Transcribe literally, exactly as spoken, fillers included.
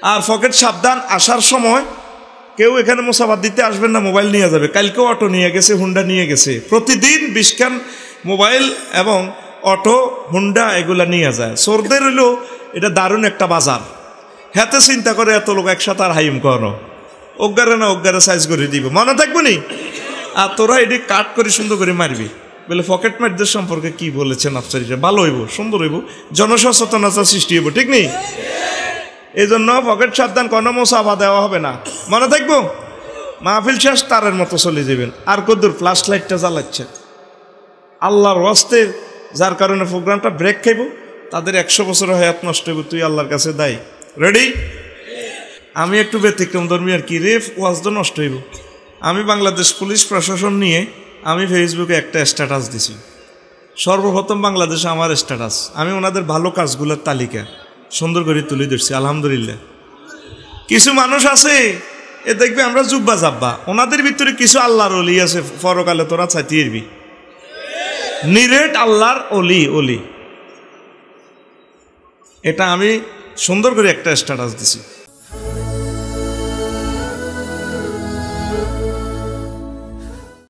আর pocket সাবধান, আসার সময় কেউ এখানে মোসাফাত দিতে আসবেন না, মোবাইল নিয়ে যাবে। কালকেও অটো নিয়ে গেছে, হুন্ডা নিয়ে গেছে। প্রতিদিন বিশ খান মোবাইল এবং অটো হুন্ডা এগুলা নিয়ে যায়। চোরদের হইলো এটা দারুণ একটা বাজার। হাতে চিন্তা করে এত লোক একসাথে আর হাইম করো, অজ্ঞারে না অজ্ঞারে সাইজ করে দিব, মনে থাকবো নি। আর তোরা এটি কাট করে সুন্দর করে মারবি। বলে পকেট মারদের সম্পর্কে কি বলেছেন আফসারিটা, ভালো হইব, সুন্দর হইব, জনসচেতনতার সৃষ্টি হইব, ঠিক নেই? এই জন্য পকেট সাবধান, কোনো মোসাফা দেওয়া হবে না, মনে থাকবো। মাহফিল শেষ তারের মতো চলে যাবেন। আর কদ্দুর ফ্ল্যাশ লাইটটা জ্বালাচ্ছে আল্লাহর ওয়াস্তে, যার কারণে প্রোগ্রামটা ব্রেক খাইব, তাদের একশো বছর হায়াত নষ্ট হইব, তুই আল্লাহর কাছে দায়ী। রেডি? আমি একটু ব্যতিক্রম ধর্মী আর কি, রেফ ওয়াজটা নষ্ট হইব। আমি বাংলাদেশ পুলিশ প্রশাসন নিয়ে আমি ফেসবুকে একটা স্ট্যাটাস দিছি। সর্বপ্রথম বাংলাদেশে আমার স্ট্যাটাস, আমি ওনাদের ভালো কাজগুলোর তালিকা সুন্দর করে তুলে ধরছি, আলহামদুলিল্লাহ। কিছু মানুষ আছে এ দেখবে আমরা জুব্বা জাব্বা, ওনাদের ভিতরে কিছু আল্লাহর অলি আছে, পরকালে তোরা চাইতেইবি নিরেট আল্লাহর অলি অলি। এটা আমি সুন্দর করে একটা স্ট্যাটাস দিছি।